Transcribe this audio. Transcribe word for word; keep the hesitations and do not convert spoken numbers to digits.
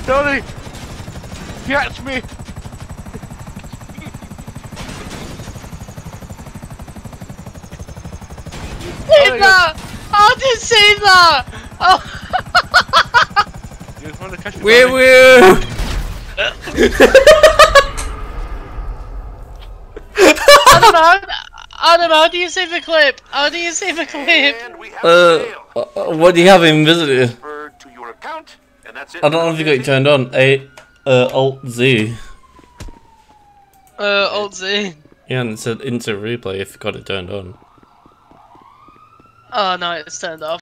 Tony! Catch me! Save that! I didn't save that! Oh! You just wanted to catch me. Woo Tony. woo! I don't know. I don't know. How do you save a clip? How do you save a clip? And we have Uh, a fail. uh, what do you have in visitor? Transferred to your account, and that's it. I don't know if you got it turned on. A, uh, Alt Z. Uh, Alt Z. Yeah, and it said into replay if you got it turned on. Oh no, it's turned off.